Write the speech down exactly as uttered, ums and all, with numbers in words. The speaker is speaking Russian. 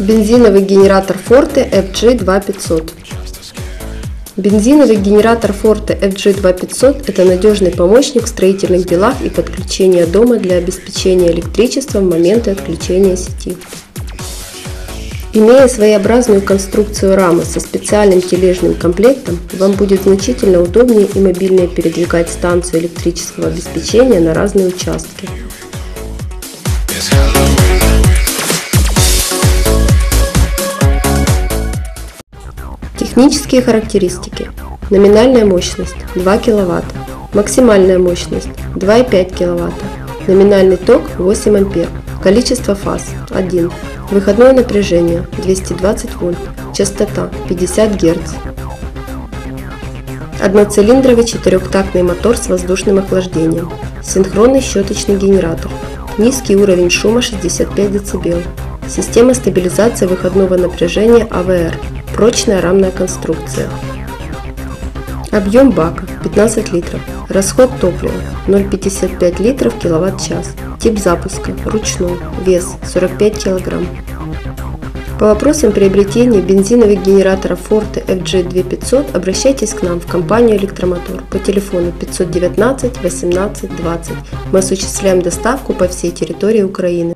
Бензиновый генератор Forte эф джи два пятьсот. Бензиновый генератор Forte эф джи два пятьсот – это надежный помощник в строительных делах и подключения дома для обеспечения электричеством в моменты отключения сети. Имея своеобразную конструкцию рамы со специальным тележным комплектом, вам будет значительно удобнее и мобильнее передвигать станцию электрического обеспечения на разные участки. Технические характеристики. Номинальная мощность два киловатта, максимальная мощность два и пять киловатта, номинальный ток восемь ампер, количество фаз один, выходное напряжение двести двадцать вольт, частота пятьдесят герц. Одноцилиндровый четырехтактный мотор с воздушным охлаждением, синхронный щеточный генератор, низкий уровень шума шестьдесят пять децибел, система стабилизации выходного напряжения а вэ эр, прочная рамная конструкция. Объем бака пятнадцать литров, расход топлива ноль целых пятьдесят пять сотых литров в киловатт-час, тип запуска ручной, вес сорок пять килограмм. По вопросам приобретения бензиновых генераторов Forte эф джи два пятьсот обращайтесь к нам в компанию Электромотор по телефону пятьсот девятнадцать восемнадцать двадцать. Мы осуществляем доставку по всей территории Украины.